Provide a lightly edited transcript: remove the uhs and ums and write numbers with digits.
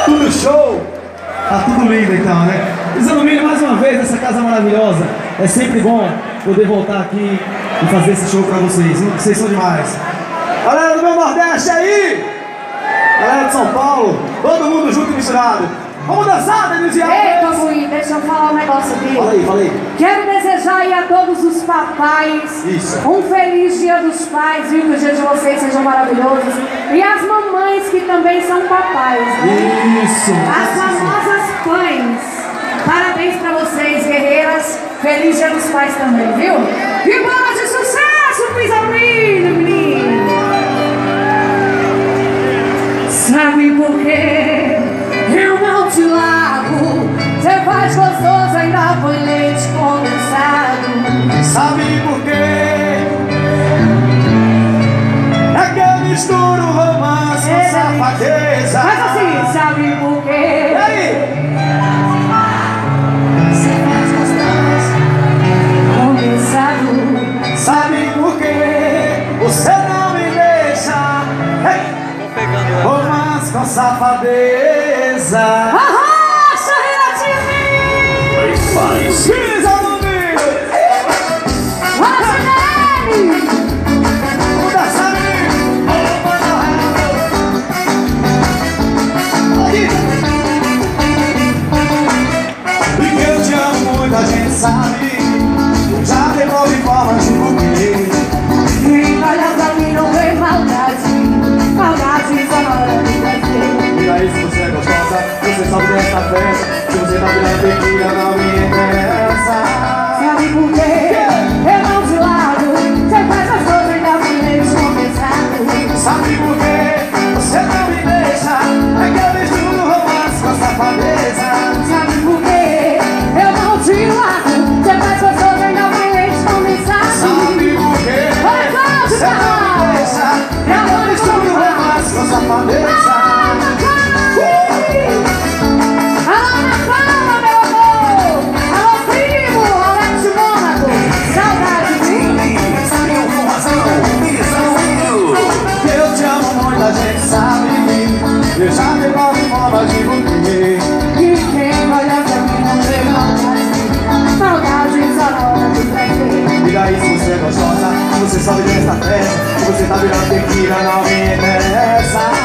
Tudo show? Tá tudo lindo então, né? Isanumini, mais uma vez, essa casa maravilhosa. É sempre bom poder voltar aqui e fazer esse show pra vocês. Vocês são demais. Galera do meu Nordeste aí! Galera de São Paulo, todo mundo junto e misturado. Vamos dançar, Denise Alves! Ei, Tomuí, deixa eu falar um negócio aqui. Fala aí, fala aí. Quero desejar aí a todos os papais um feliz Dia dos Pais, viu? Que os dias de vocês sejam maravilhosos. E as mamães que também são papais, né? Isso! As famosas pães. Parabéns pra vocês, guerreiras. Feliz Dia dos Pais também, viu? E bola de sucesso pro Isanumini, menino! Sabe por quê? Eu não te largo. Você faz gostoso, ainda põe leite condensado. Sabe por quê? É que eu misturo romance com safadeza. Faz assim, sabe por quê? E aí? Você faz gostoso, condensado. Sabe por quê? Você não me deixa. Romance com safadeza. Arrocha, Renatinho! Pisa no milho. Rocha nele! Muda sabe. Porque eu te amo muito, a gente sabe. Já devolve formas de porquê. Quem olha pra mim não vê maldade. Maldade só na hora de crescer. E aí, se você é gostosa, você sabe dessa festa. Se você tá virando tequila, não me interessa. Sabe por quê? Eu não te largo. Você faz as coisas ainda com leite condensado. Sabe por quê? Você não me deixa. É que eu misturo romance com safadeza. Sabe por quê? Eu não te largo. Você faz as coisas ainda com leite condensado. Sabe por quê? Olha só, Você não me deixa. É que eu misturo romance com safadeza. Alô, na fala, meu amor! Alô, primo! Alex Mônaco! Saudade, Eu te amo muito, a gente sabe. Eu já devolvo forma de porquê. e quem olha pra mim não vê maldade. Maldade só na hora de crescer. E aí, se você é gostosa, você sabe dessa festa. Se você tá virando tequila, não me interessa.